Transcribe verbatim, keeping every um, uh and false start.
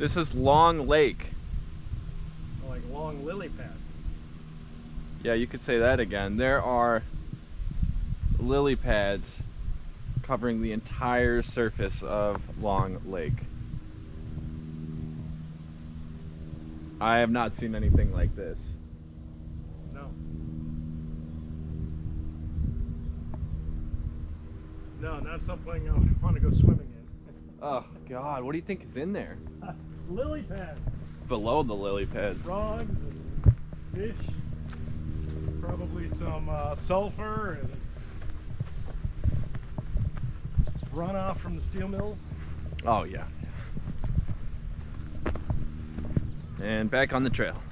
This is Long Lake. Like long lily pad. Yeah, you could say that again. There are lily pads covering the entire surface of Long Lake. I have not seen anything like this. No. No, not something I want to go swimming in. Oh God, what do you think is in there? Lily pads. Below the lily pads. Frogs and fish. Probably some uh, sulfur and runoff from the steel mills. Oh yeah. And back on the trail.